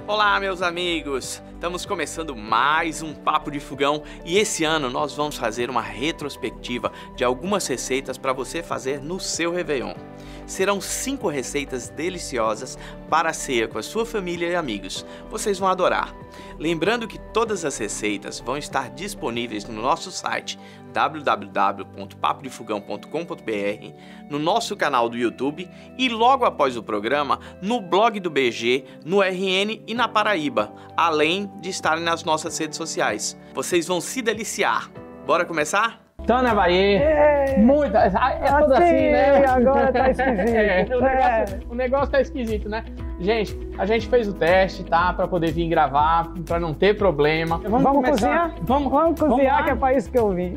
Olá, meus amigos! Estamos começando mais um Papo de Fogão e esse ano nós vamos fazer uma retrospectiva de algumas receitas para você fazer no seu Réveillon. Serão 5 receitas deliciosas para a ceia com a sua família e amigos. Vocês vão adorar. Lembrando que todas as receitas vão estar disponíveis no nosso site www.papodefogão.com.br, no nosso canal do YouTube e logo após o programa no blog do BG, no RN e na Paraíba, além de estarem nas nossas redes sociais. Vocês vão se deliciar. Bora começar? Tânia Bahia, muito, é tudo assim, né? Agora tá esquisito. O negócio tá esquisito, né? Gente, a gente fez o teste, tá? Pra poder vir gravar, pra não ter problema. Vamos cozinhar? Vamos cozinhar, que é pra isso que eu vim.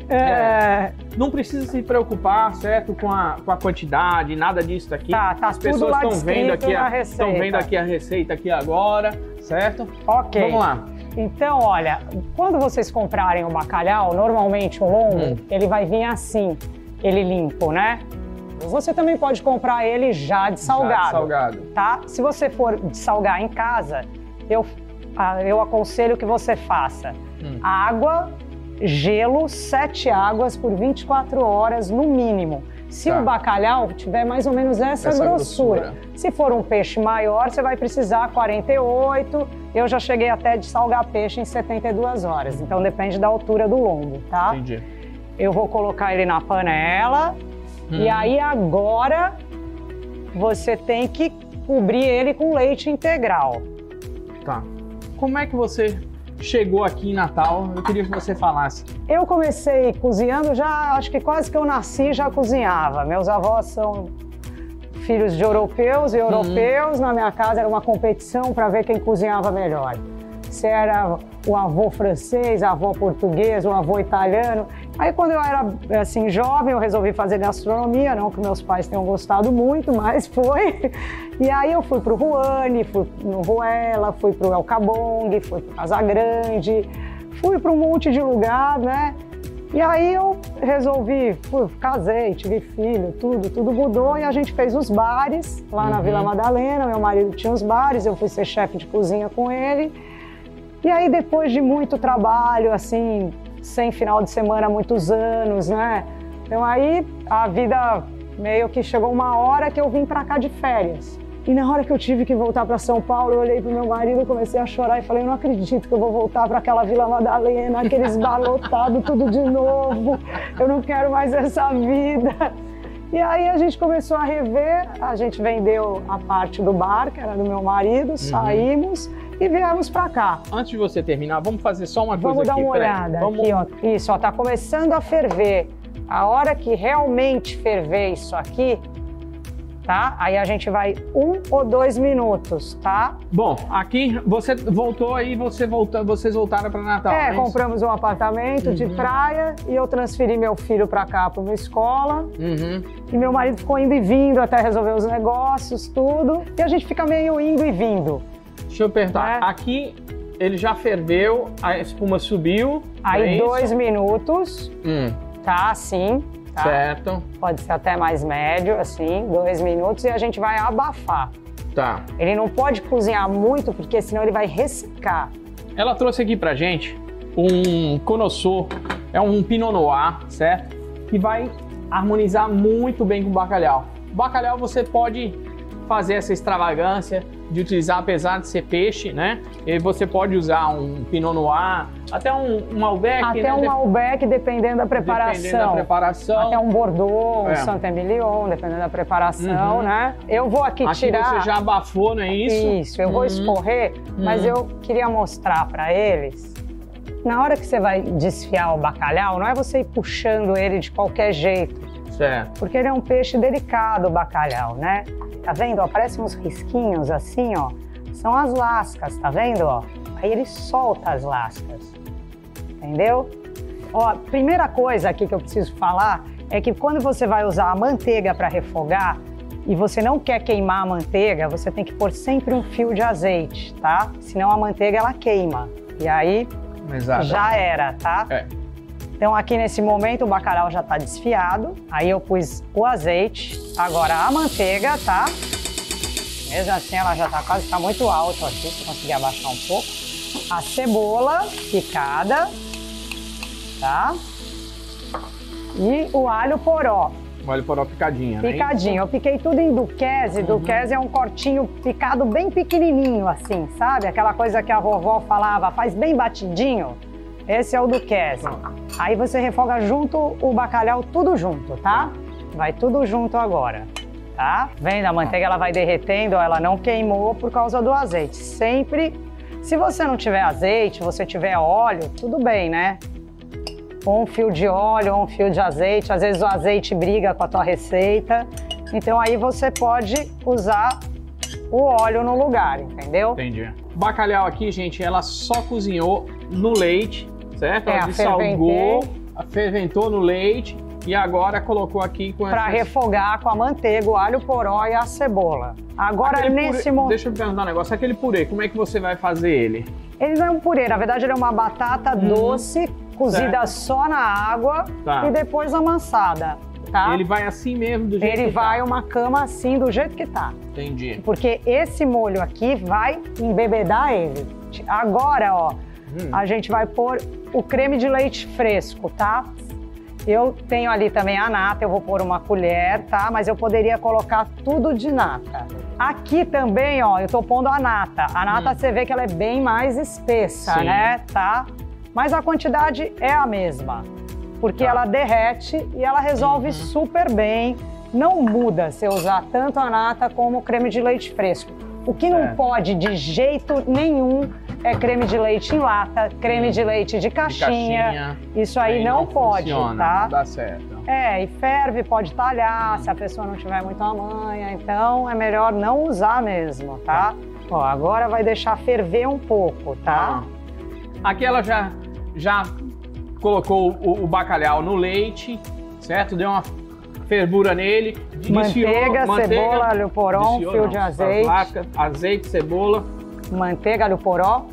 Não precisa se preocupar, certo? Com a quantidade, nada disso daqui. Tá As pessoas estão vendo aqui a receita aqui agora, certo? Ok. Vamos lá. Então, olha, quando vocês comprarem o bacalhau, normalmente o longo, ele vai vir assim, ele limpo, né? Você também pode comprar ele já de salgado, tá? Se você for de salgar em casa, eu aconselho que você faça água, gelo, 7 águas por 24 horas no mínimo. Se o bacalhau tiver mais ou menos essa grossura. Se for um peixe maior, você vai precisar 48. Eu já cheguei até de salgar peixe em 72 horas. Então depende da altura do lombo, tá? Entendi. Eu vou colocar ele na panela. E aí agora você tem que cobrir ele com leite integral. Tá. Como é que você chegou aqui em Natal? Eu queria que você falasse. Eu comecei cozinhando já, acho que quase que eu nasci já cozinhava. Meus avós são filhos de europeus e europeus. Na minha casa era uma competição para ver quem cozinhava melhor. Se era o avô francês, a avó português, o avô italiano. Aí quando eu era assim jovem, eu resolvi fazer gastronomia, não que meus pais tenham gostado muito, mas foi. E aí eu fui pro Ruane, fui no Ruela, fui pro El Cabong, fui pro Casagrande, fui para um monte de lugar, né? E aí eu resolvi, casei, tive filho, tudo mudou e a gente fez os bares lá na Vila Madalena. Meu marido tinha os bares, eu fui ser chefe de cozinha com ele. E aí depois de muito trabalho, assim, sem final de semana há muitos anos, né? Então aí a vida meio que chegou uma hora que eu vim pra cá de férias. E na hora que eu tive que voltar para São Paulo, eu olhei pro meu marido, comecei a chorar e falei, eu não acredito que eu vou voltar para aquela Vila Madalena, aqueles bar lotados, tudo de novo. Eu não quero mais essa vida. E aí a gente começou a rever, a gente vendeu a parte do bar, que era do meu marido, saímos e viemos pra cá. Antes de você terminar, vamos fazer só uma coisa aqui. Vamos dar uma olhada aqui, ó. Isso, ó, tá começando a ferver. A hora que realmente ferver isso aqui, tá? Aí a gente vai 1 ou 2 minutos, tá? Bom, aqui você voltou aí, vocês voltaram para Natal. Compramos um apartamento de praia e eu transferi meu filho para cá, para uma escola. E meu marido ficou indo e vindo até resolver os negócios, tudo. E a gente fica meio indo e vindo. Deixa eu perguntar, aqui ele já ferveu, a espuma subiu. Aí 2 minutos, tá? Assim. Tá? Certo. Pode ser até mais médio, assim, 2 minutos e a gente vai abafar. Tá. Ele não pode cozinhar muito, porque senão ele vai ressecar. Ela trouxe aqui pra gente um Connoisseur, é um Pinot Noir, certo? Que vai harmonizar muito bem com o bacalhau. O bacalhau você pode fazer essa extravagância de utilizar, apesar de ser peixe, né? E você pode usar um Pinot Noir, até um Malbec, até um Malbec, dependendo da preparação. Dependendo da preparação. Até um Bordeaux, um Saint-Emilion, dependendo da preparação, né? Eu vou aqui tirar... Aqui você já abafou, não é isso? Isso, eu vou escorrer, mas eu queria mostrar para eles. Na hora que você vai desfiar o bacalhau, não é você ir puxando ele de qualquer jeito. Certo. Porque ele é um peixe delicado, o bacalhau, né? Tá vendo? Aparecem uns risquinhos assim, ó. São as lascas, tá vendo, ó? Aí ele solta as lascas, entendeu? Ó, primeira coisa aqui que eu preciso falar é que quando você vai usar a manteiga para refogar e você não quer queimar a manteiga, você tem que pôr sempre um fio de azeite, tá? Senão a manteiga, ela queima. E aí, já era, tá? Então aqui nesse momento o bacalhau já tá desfiado, aí eu pus o azeite, agora a manteiga, tá? Mesmo assim, ela já tá quase, tá muito alto aqui, se eu conseguir abaixar um pouco. A cebola picada, tá? E o alho poró. O alho poró picadinho, né? Picadinho. Eu piquei tudo em duquese. Duquese é um cortinho picado bem pequenininho, assim, sabe? Aquela coisa que a vovó falava, faz bem batidinho. Esse é o duquese. Aí você refoga junto o bacalhau, tudo junto, tá? Vai tudo junto agora, tá? Vendo? A manteiga ela vai derretendo, ela não queimou por causa do azeite. Sempre, se você não tiver azeite, você tiver óleo, tudo bem, né? Ou um fio de óleo, ou um fio de azeite. Às vezes o azeite briga com a tua receita. Então aí você pode usar o óleo no lugar, entendeu? Entendi. O bacalhau aqui, gente, ela só cozinhou no leite, certo? Ela dessalgou, ferventou no leite e agora colocou aqui com para refogar com a manteiga, o alho poró e a cebola. Agora nesse momento... Deixa eu perguntar um negócio. Aquele purê, como é que você vai fazer ele? Ele não é um purê, na verdade ele é uma batata doce, cozida só na água e depois amassada, tá? Ele vai assim mesmo, do jeito que tá? Ele vai uma cama assim, do jeito que tá. Entendi. Porque esse molho aqui vai embebedar ele. Agora, ó, a gente vai pôr o creme de leite fresco, tá? Eu tenho ali também a nata, eu vou pôr uma colher, tá? Mas eu poderia colocar tudo de nata. Aqui também, ó, eu tô pondo a nata. A nata, você vê que ela é bem mais espessa, né? Tá? Mas a quantidade é a mesma. Porque ela derrete e ela resolve super bem. Não muda se eu usar tanto a nata como o creme de leite fresco. O que não pode de jeito nenhum é creme de leite em lata, creme de leite de caixinha. Isso aí não pode, funciona, tá? Não dá certo. E ferve, pode talhar, se a pessoa não tiver muita manha, então é melhor não usar mesmo, tá? Ó, agora vai deixar ferver um pouco, tá? Aqui ela já colocou o bacalhau no leite, certo? Deu uma fervura nele. Manteiga, cebola, alho poró, fio de azeite. Azeite, cebola. Manteiga, alho poró.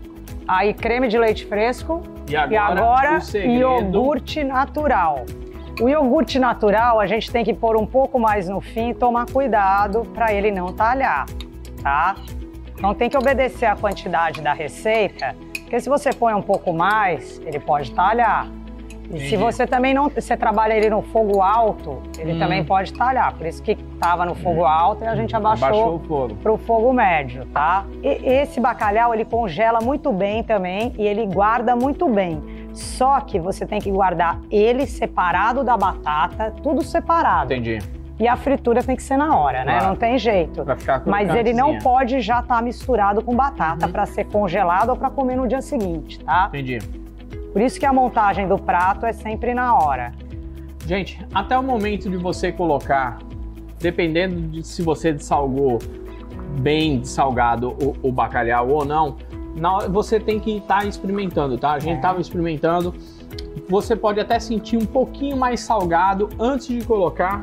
Aí creme de leite fresco. E agora iogurte natural. O iogurte natural a gente tem que pôr um pouco mais no fim e tomar cuidado para ele não talhar, tá? Então tem que obedecer a quantidade da receita, porque se você põe um pouco mais, ele pode talhar. E se você também não, você trabalha ele no fogo alto, ele também pode talhar. Por isso que estava no fogo alto e a gente abaixou para o fogo médio, tá? E esse bacalhau, ele congela muito bem também e ele guarda muito bem. Só que você tem que guardar ele separado da batata, tudo separado. Entendi. E a fritura tem que ser na hora, né? Não tem jeito. Pra ficar mas ele não pode já estar misturado com batata para ser congelado ou para comer no dia seguinte, tá? Entendi. Por isso que a montagem do prato é sempre na hora. Gente, até o momento de você colocar, dependendo de se você dessalgou bem salgado o bacalhau ou não, você tem que estar experimentando, tá? A gente estava experimentando. Você pode até sentir um pouquinho mais salgado antes de colocar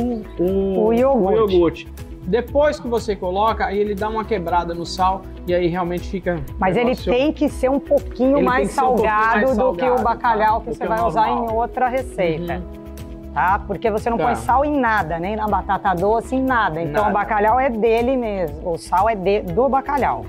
o iogurte. Depois que você coloca, aí ele dá uma quebrada no sal e aí realmente fica... Mas ele tem que ser um pouquinho mais salgado do que o bacalhau que você vai usar em outra receita. Tá? Porque você não põe sal em nada, nem na batata doce, em nada. Então o bacalhau é dele mesmo, o sal é do bacalhau.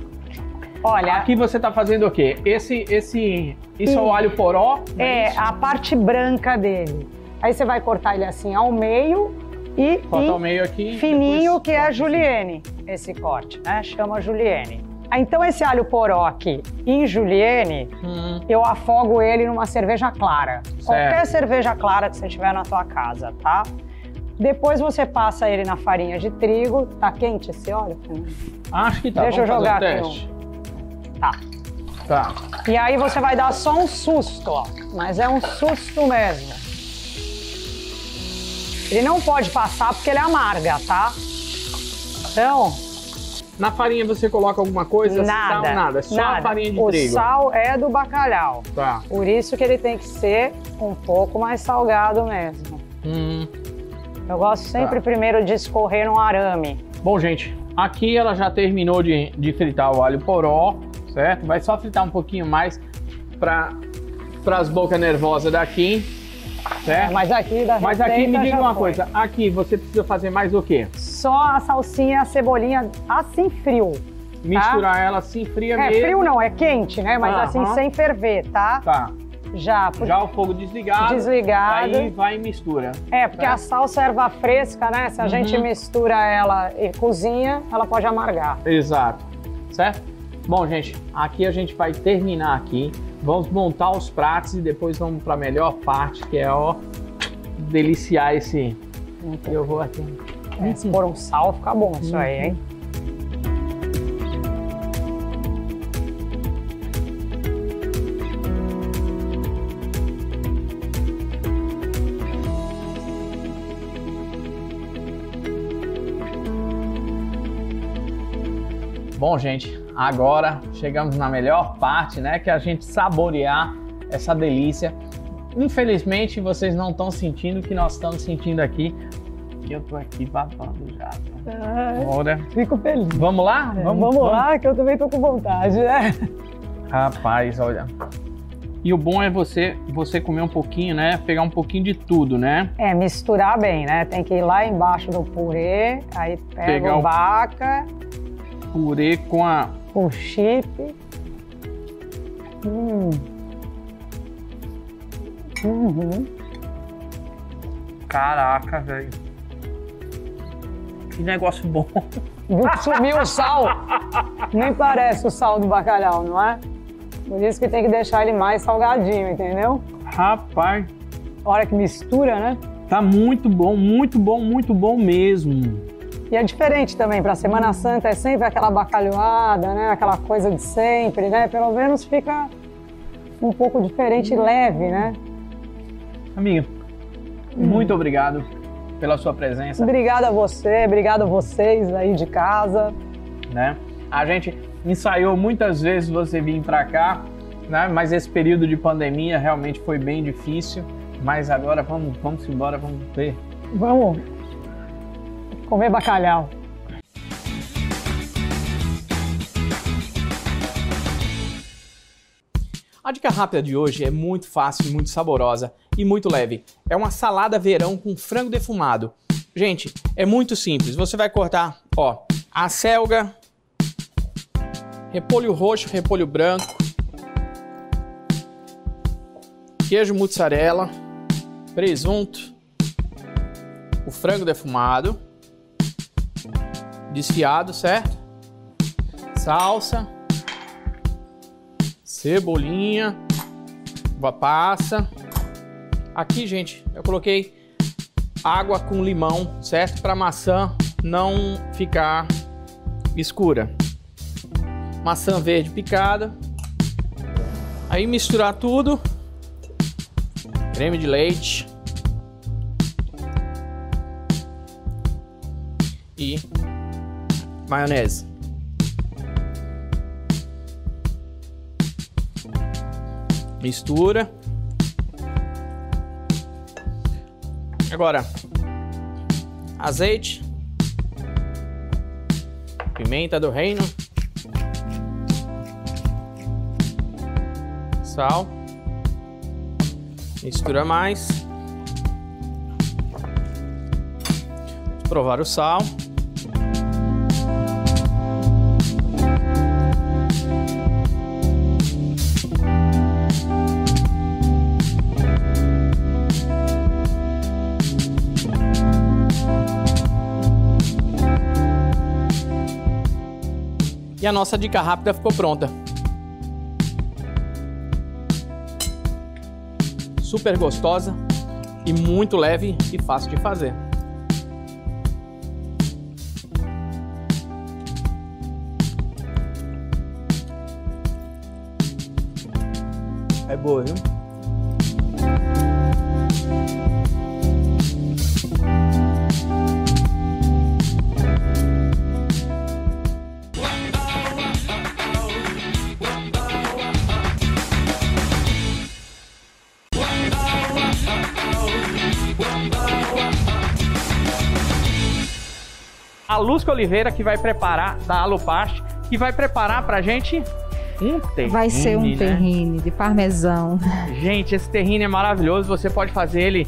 Olha... Aqui você tá fazendo o quê? Isso é o alho poró? A parte branca dele. Aí você vai cortar ele assim ao meio e corta ao meio aqui, fininho, que é a julienne, esse corte, né? Chama julienne. Então esse alho poró aqui em julienne, eu afogo ele numa cerveja clara. Qualquer cerveja clara que você tiver na tua casa, tá? Depois você passa ele na farinha de trigo. Tá quente esse óleo? Acho que tá. Deixa eu jogar aqui. Tá. E aí você vai dar só um susto, ó. Mas é um susto mesmo. Ele não pode passar porque ele amarga, tá? Então... Na farinha você coloca alguma coisa? Nada. Sal, nada. Só a farinha de trigo. O sal é do bacalhau. Tá. Por isso que ele tem que ser um pouco mais salgado mesmo. Eu gosto sempre primeiro de escorrer no arame. Bom, gente, aqui ela já terminou de fritar o alho poró, certo? Vai só fritar um pouquinho mais para as bocas nervosas daqui. Certo? Mas aqui me diga uma coisa, aqui você precisa fazer mais o quê? só a salsinha e a cebolinha assim frio. Misturar ela assim fria mesmo. Frio não, é quente, né? Mas assim, sem ferver, tá? Tá. Já o fogo desligado. Aí vai e mistura. Porque a salsa é erva fresca, né? Se a gente mistura ela e cozinha, ela pode amargar. Exato. Certo? Bom, gente, aqui a gente vai terminar aqui. Vamos montar os pratos e depois vamos para a melhor parte, que é, ó, deliciar esse... Eu vou aqui. Se pôr um sal, fica bom isso aí, hein? Bom, gente, agora chegamos na melhor parte, né? Que é a gente saborear essa delícia. Infelizmente, vocês não estão sentindo o que nós estamos sentindo aqui. Que eu tô aqui babando já. Bora. Fico feliz. Vamos lá? Vamos lá, que eu também tô com vontade, né? Rapaz, olha. E o bom é você comer um pouquinho, né? Pegar um pouquinho de tudo, né? Misturar bem, né? Tem que ir lá embaixo do purê, aí pega o baca... Purê com o chip. Caraca, velho. Que negócio bom. Viu que subiu o sal? Nem parece o sal do bacalhau, não é? Por isso que tem que deixar ele mais salgadinho, entendeu? Rapaz. A hora que mistura, né? Tá muito bom, muito bom, muito bom mesmo. E é diferente também, para Semana Santa é sempre aquela bacalhoada, né? Aquela coisa de sempre, né? Pelo menos fica um pouco diferente e leve, né? Amiga, muito obrigado pela sua presença. Obrigada a você, obrigado a vocês aí de casa. Né? A gente ensaiou muitas vezes você vir para cá, né? Mas esse período de pandemia realmente foi bem difícil. Mas agora vamos embora, vamos ver. Vamos comer bacalhau. A dica rápida de hoje é muito fácil, muito saborosa e muito leve. É uma salada verão com frango defumado. Gente, é muito simples. Você vai cortar, ó, a selga, repolho roxo, repolho branco, queijo mussarela, presunto, o frango defumado, desfiado, certo? Salsa, cebolinha, uva passa. Aqui, gente, eu coloquei água com limão, certo? Para a maçã não ficar escura. Maçã verde picada. Aí misturar tudo. Creme de leite. E maionese. Mistura. Agora, azeite, pimenta do reino, sal, mistura mais. Vamos provar o sal. E a nossa dica rápida ficou pronta. Super gostosa e muito leve e fácil de fazer. É boa, viu? A Lúcia Oliveira que vai preparar, da Alupast, que vai preparar pra gente um terrine. Vai ser um terrine, né? De parmesão. Gente, esse terrine é maravilhoso, você pode fazer ele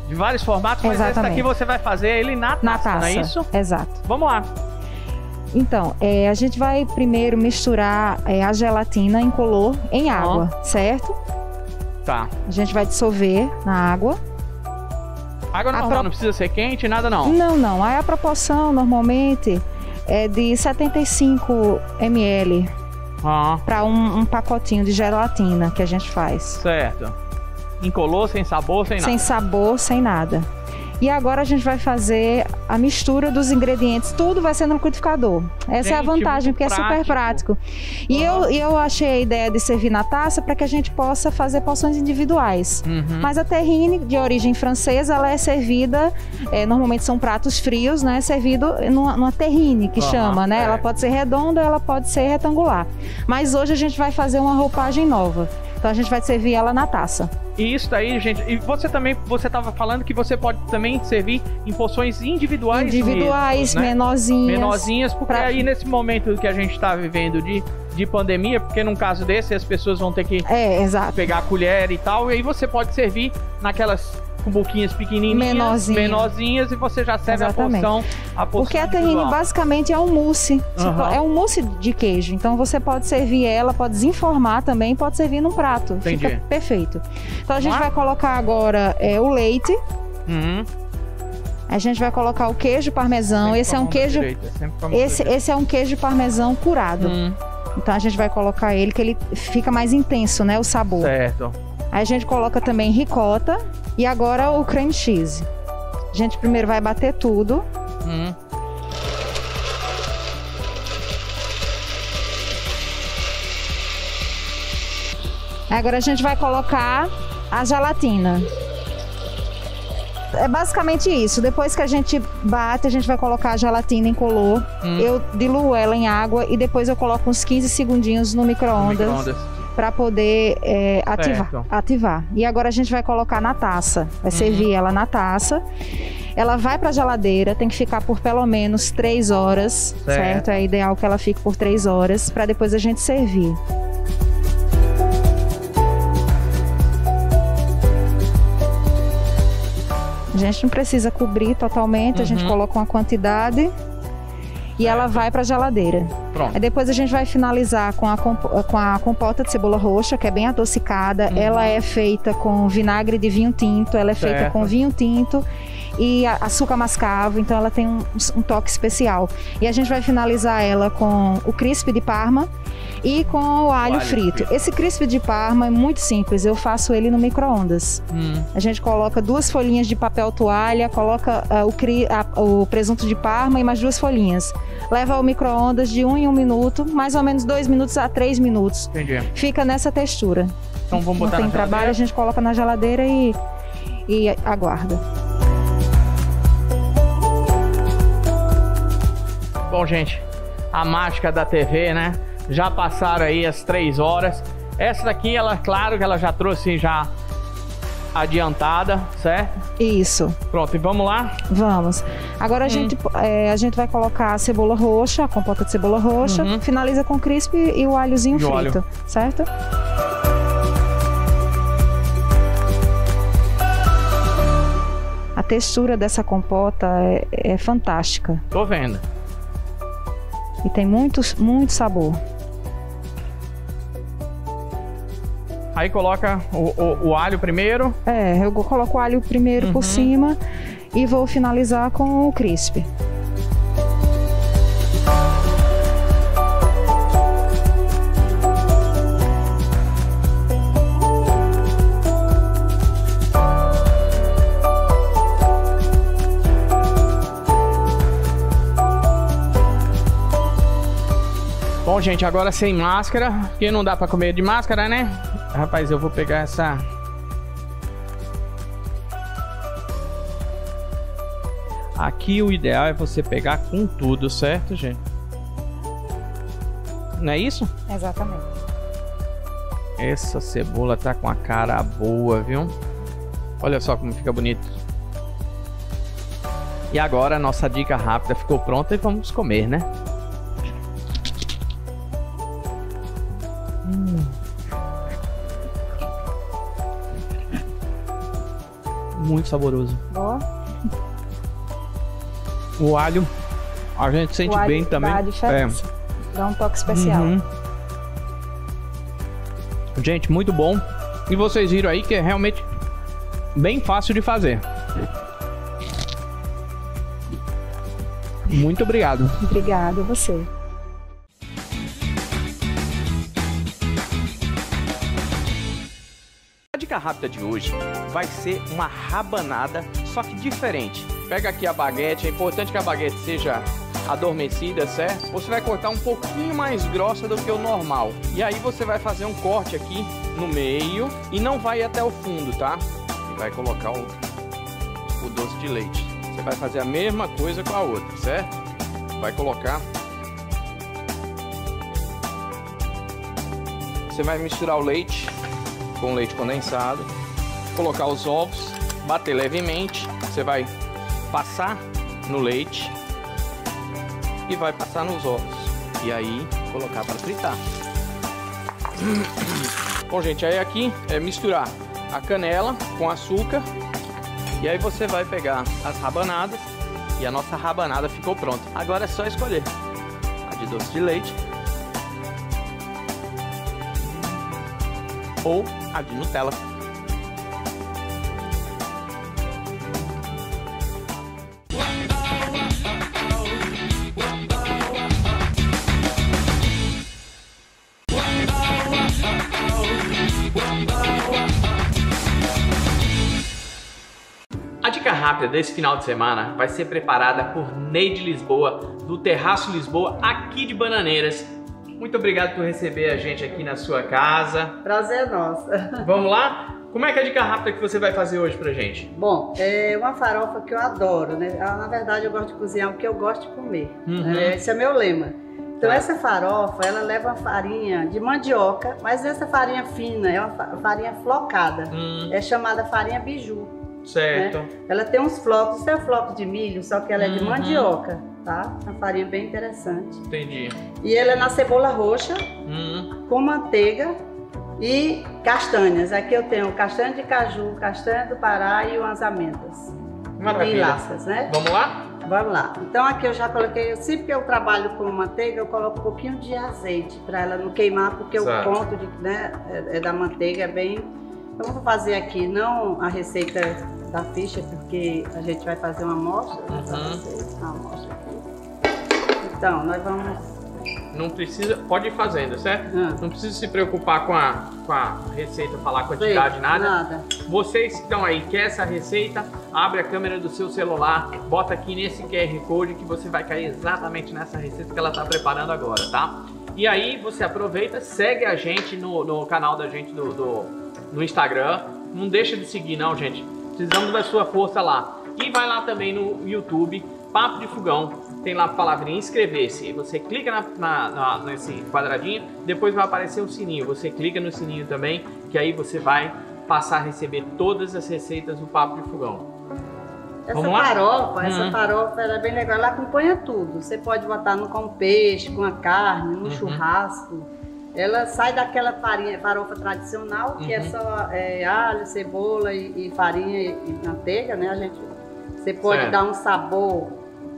de vários formatos, mas esse daqui você vai fazer ele na taça, não é isso? Exato. Vamos lá. Então, a gente vai primeiro misturar a gelatina incolor em água, certo? Tá. A gente vai dissolver na água. Água normal, não precisa ser quente, nada não? Não. Aí a proporção normalmente é de 75 ml para um pacotinho de gelatina que a gente faz. Certo. Incolor, sem sabor, sem nada? Sem sabor, sem nada. E agora a gente vai fazer a mistura dos ingredientes, tudo vai ser no liquidificador. Essa é a vantagem, porque é super prático. E eu achei a ideia de servir na taça para que a gente possa fazer porções individuais. Mas a terrine, de origem francesa, ela é servida, normalmente são pratos frios, né? Servido numa terrine, que chama, né? Ela pode ser redonda, ela pode ser retangular. Mas hoje a gente vai fazer uma roupagem nova. Então a gente vai servir ela na taça. E isso daí, gente, e você estava falando que você pode também servir em porções individuais mesmo, né? Menorzinhas, porque aí nesse momento que a gente está vivendo de pandemia, porque num caso desse as pessoas vão ter que pegar a colher e tal, e aí você pode servir naquelas cumbuquinhas pequenininhas, menorzinhas, e você já serve a porção porque a terrine basicamente é um mousse, é um mousse de queijo, então você pode servir ela, pode desenformar também, pode servir num prato. Entendi. Fica perfeito. Então a gente vai colocar agora o leite. A gente vai colocar o queijo parmesão. Esse é um queijo, esse é um queijo parmesão curado. Então a gente vai colocar ele, que ele fica mais intenso, né, o sabor. Certo. Aí a gente coloca também ricota e agora o cream cheese. A gente primeiro vai bater tudo. Agora a gente vai colocar a gelatina. É basicamente isso. Depois que a gente bate, a gente vai colocar a gelatina incolor. Eu diluo ela em água e depois eu coloco uns 15 segundinhos no micro-ondas. Para poder ativar. E agora a gente vai colocar na taça. Vai servir ela na taça. Ela vai para a geladeira, tem que ficar por pelo menos 3 horas, certo? É ideal que ela fique por 3 horas, para depois a gente servir. A gente não precisa cobrir totalmente, a gente coloca uma quantidade e ela vai para a geladeira. Pronto. Aí depois a gente vai finalizar com a compota de cebola roxa, que é bem adocicada. Ela é feita com vinagre de vinho tinto, ela é feita com vinho tinto e açúcar mascavo, então ela tem um toque especial. E a gente vai finalizar ela com o crisp de Parma e com o alho frito. Esse crisp de Parma é muito simples, eu faço ele no micro-ondas. A gente coloca 2 folhinhas de papel toalha, coloca o presunto de Parma e mais 2 folhinhas. Leva ao micro-ondas de 1 em 1 minuto, mais ou menos 2 minutos a 3 minutos. Entendi. Fica nessa textura. Então vamos botar na geladeira. Trabalho, a gente coloca na geladeira e aguarda. Bom, gente, a mágica da TV, né? Já passaram aí as 3 horas. Essa daqui, ela, claro que ela já trouxe já adiantada, certo? Isso. Pronto, e vamos lá? Vamos. Agora a gente vai colocar a cebola roxa, a compota de cebola roxa, finaliza com o crisp e o alhozinho frito, certo? A textura dessa compota é fantástica. Tô vendo. E tem muito sabor. Aí coloca o alho primeiro. Eu coloco o alho primeiro por cima e vou finalizar com o crisp. Bom, gente, agora sem máscara, porque não dá pra comer de máscara, né? Rapaz, eu vou pegar essa... Aqui o ideal é você pegar com tudo, certo, gente? Não é isso? Exatamente. Essa cebola tá com a cara boa, viu? Olha só como fica bonito. E agora a nossa dica rápida ficou pronta e vamos comer, né? muito saboroso. Ó. O alho, a gente sente bem também. Dá diferença. Dá um toque especial. Gente, muito bom. E vocês viram aí que é realmente bem fácil de fazer. Muito obrigado. Obrigada a você. A dica rápida de hoje vai ser uma rabanada, só que diferente. Pega aqui a baguete, é importante que a baguete seja adormecida, certo? Você vai cortar um pouquinho mais grossa do que o normal. E aí você vai fazer um corte aqui no meio e não vai até o fundo, tá? E vai colocar o doce de leite. Você vai fazer a mesma coisa com a outra, certo? Vai colocar. Você vai misturar o leite com leite condensado, colocar os ovos, bater levemente. Você vai passar no leite e vai passar nos ovos. E aí colocar para fritar. Bom, gente, aí aqui é misturar a canela com açúcar. E aí você vai pegar as rabanadas. E a nossa rabanada ficou pronta. Agora é só escolher a de doce de leite ou a de Nutella. A dica rápida desse final de semana vai ser preparada por Neide Lisboa, do Terraço Lisboa, aqui de Bananeiras. Muito obrigado por receber a gente aqui na sua casa. Prazer é nosso. Vamos lá? Como é que é a dica rápida que você vai fazer hoje pra gente? Bom, é uma farofa que eu adoro, né? Na verdade, eu gosto de cozinhar o que eu gosto de comer. Esse é meu lema. Então, essa farofa, ela leva uma farinha de mandioca, mas essa farinha fina, é uma farinha flocada. É chamada farinha biju. Certo. Né? Ela tem uns flocos, isso é floco de milho, só que ela é de mandioca, tá? Uma farinha bem interessante. Entendi. E ela é na cebola roxa, com manteiga e castanhas. Aqui eu tenho castanha de caju, castanha do Pará e umas amêndoas. Maravilha. E laças, né? Vamos lá? Vamos lá. Então aqui eu já coloquei, sempre que eu trabalho com manteiga, eu coloco um pouquinho de azeite para ela não queimar, porque certo. O ponto de, né, da manteiga é bem... Eu vou fazer aqui não a receita da ficha, porque a gente vai fazer uma amostra, uma amostra aqui. Então, nós vamos... Não precisa, pode ir fazendo, certo? Não precisa se preocupar com a receita, falar quantidade, nada. Vocês que estão aí, quer essa receita, abre a câmera do seu celular, bota aqui nesse QR Code que você vai cair exatamente nessa receita que ela está preparando agora, tá? E aí você aproveita, segue a gente no canal da gente no Instagram. Não deixa de seguir não, gente. Precisamos da sua força lá. E vai lá também no YouTube, Papo de Fogão. Tem lá a palavrinha inscrever-se. Você clica nesse quadradinho, depois vai aparecer o sininho. Você clica no sininho também, que aí você vai passar a receber todas as receitas do Papo de Fogão. Essa farofa ela é bem legal, ela acompanha tudo. Você pode botar com peixe, com a carne, no churrasco. Ela sai daquela farofa tradicional, que é só alho, cebola e farinha e manteiga, né? Você pode dar um sabor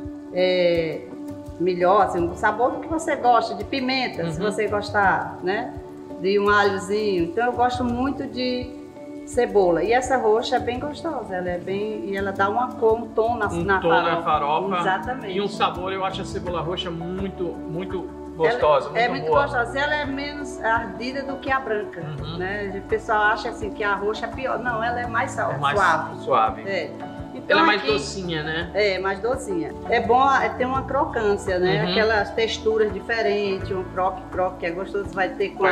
melhor, assim, um sabor que você gosta, de pimenta, se você gostar, né? De um alhozinho. Então eu gosto muito de cebola. E essa roxa é bem gostosa, ela é bem... E ela dá uma cor, um tom na farofa. Exatamente. E um sabor, eu acho a cebola roxa muito gostosa, muito gostosa. Ela é menos ardida do que a branca, né? O pessoal acha assim que a roxa é pior. Não, ela é mais suave. Então, ela é mais docinha, né? É, mais docinha. É bom ter uma crocância, né? Aquelas texturas diferentes, um croque que é gostoso, vai ter com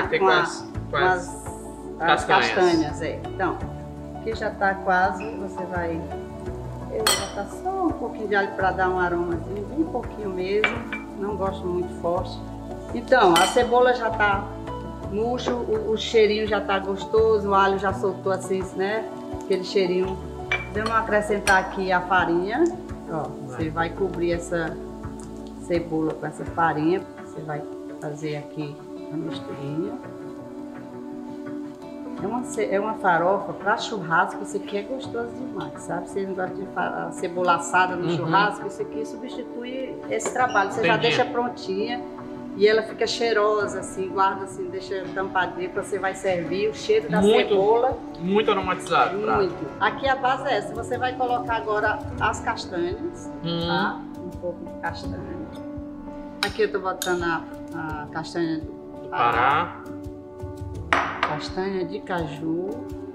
as castanhas. Então, aqui já tá quase, você vai... Eu vou botar só um pouquinho de alho para dar um aromazinho, bem pouquinho mesmo, não gosto muito forte. Então, a cebola já tá murcho, o cheirinho já tá gostoso, o alho já soltou assim, né? Aquele cheirinho. Vamos acrescentar aqui a farinha, ó, você vai cobrir essa cebola com essa farinha, você vai fazer aqui a misturinha. É uma farofa para churrasco, isso aqui é gostoso demais, sabe? Você não gosta de cebola assada no churrasco, isso aqui substitui esse trabalho. Você já deixa prontinha e ela fica cheirosa, assim, guarda assim, deixa tampadinha, você vai servir o cheiro da cebola. Muito aromatizado. Muito. Aqui a base é essa, você vai colocar agora as castanhas, tá? Um pouco de castanha. Aqui eu tô botando a castanha do Pará. Castanha de caju.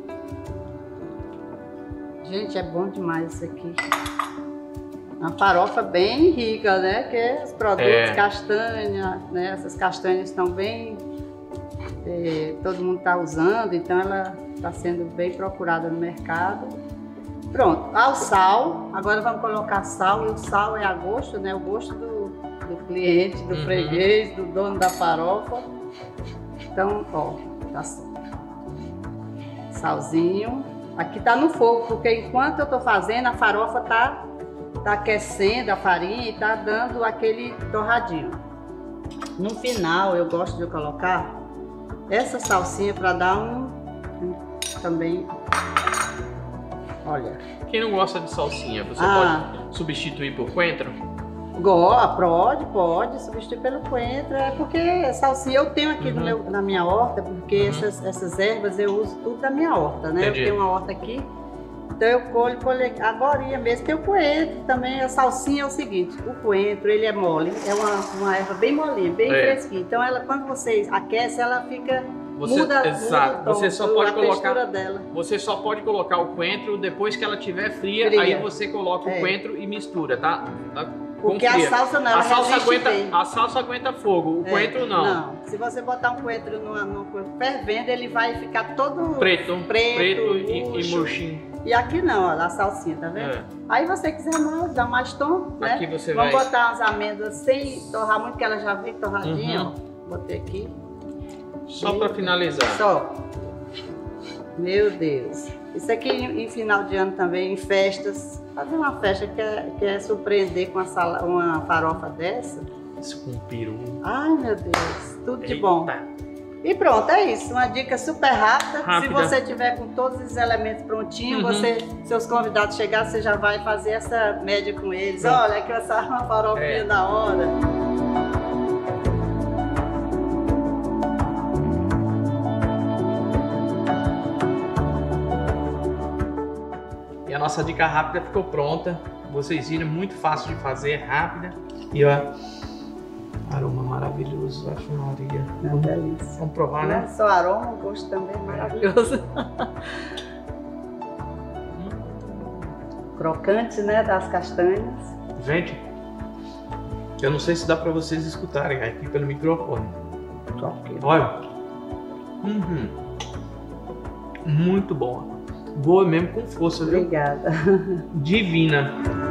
Gente, é bom demais isso aqui. Uma farofa bem rica, né? Que é os produtos castanha, né? Essas castanhas estão bem... todo mundo está usando, então ela está sendo bem procurada no mercado. Pronto, ao sal. Agora vamos colocar sal, e o sal é a gosto, né? O gosto do cliente, do freguês, do dono da farofa. Então, ó, tá salzinho. Aqui tá no fogo, porque enquanto eu tô fazendo, a farofa tá aquecendo a farinha e tá dando aquele torradinho. No final, eu gosto de colocar essa salsinha para dar também. Olha. Quem não gosta de salsinha, você pode substituir por coentro? Pode substituir pelo coentro, porque salsinha eu tenho aqui na minha horta, porque essas ervas eu uso tudo da minha horta, né? Entendi. Eu tenho uma horta aqui, então eu colho agora mesmo. Tem o coentro também, a salsinha é o seguinte, o coentro ele é mole, é uma erva bem molinha, bem fresquinha, então ela, quando você aquece, ela fica... Muda você só pode colocar dela. Você só pode colocar o coentro depois que ela estiver fria, aí você coloca o coentro e mistura, tá? Porque a salsa não, a salsa aguenta fogo, o coentro não. Não, se você botar um coentro no fervendo, ele vai ficar todo preto e murchinho. E aqui não, ó, a salsinha, tá vendo? Aí você quiser mais, dá mais tom, né? Aqui você Vamos botar as amêndoas sem torrar muito, que ela já vem torradinha, ó. Botei aqui. Só para finalizar. Só. Meu Deus. Isso aqui em final de ano também, em festas. Fazer uma festa que é surpreender com uma farofa dessa. Isso com peru. Ai, meu Deus. Tudo de bom. E pronto, é isso. Uma dica super rápida. Se você tiver com todos os elementos prontinhos, seus convidados chegarem, você já vai fazer essa média com eles. Pronto. Olha, aqui essa uma farofinha da hora. A nossa dica rápida ficou pronta. Vocês viram, muito fácil de fazer, rápida. E ó, aroma maravilhoso, acho Maria. É uma delícia. Vamos provar, né? Não é só aroma, o gosto também é maravilhoso. Crocante, né, das castanhas. Gente, eu não sei se dá pra vocês escutarem aqui pelo microfone. Olha. Muito boa. Boa mesmo, com força, viu? Obrigada. Divina.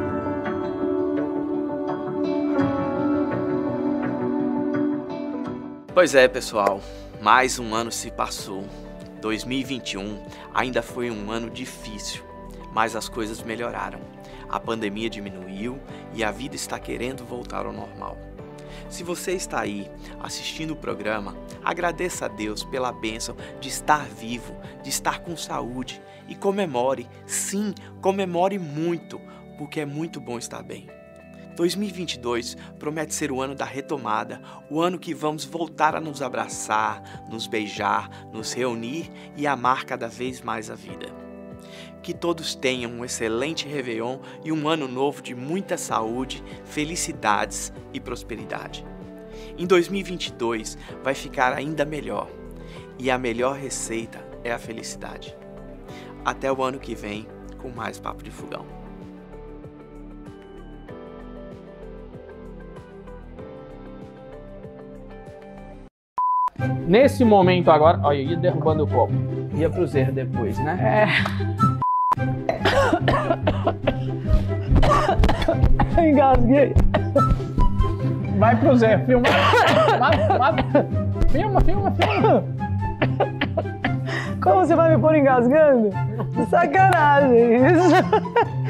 Pois é, pessoal, mais um ano se passou. 2021 ainda foi um ano difícil, mas as coisas melhoraram. A pandemia diminuiu e a vida está querendo voltar ao normal. Se você está aí assistindo o programa, agradeça a Deus pela bênção de estar vivo, de estar com saúde e comemore, sim, comemore muito, porque é muito bom estar bem. 2022 promete ser o ano da retomada, o ano que vamos voltar a nos abraçar, nos beijar, nos reunir e amar cada vez mais a vida. Que todos tenham um excelente Réveillon e um ano novo de muita saúde, felicidades e prosperidade. Em 2022 vai ficar ainda melhor e a melhor receita é a felicidade. Até o ano que vem com mais Papo de Fogão. Nesse momento agora, olha, ia derrubando o copo. Ia pro zero depois, né? Engasguei. Vai pro zero, filma. Filma. Como você vai me pôr engasgando? Sacanagem isso.